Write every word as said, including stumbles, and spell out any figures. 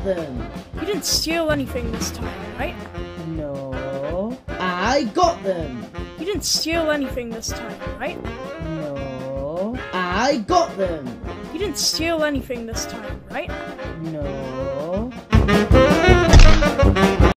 got them. You didn't steal anything this time, right? No. I got them. You didn't steal anything this time, right? No. I got them. You didn't steal anything this time, right? No.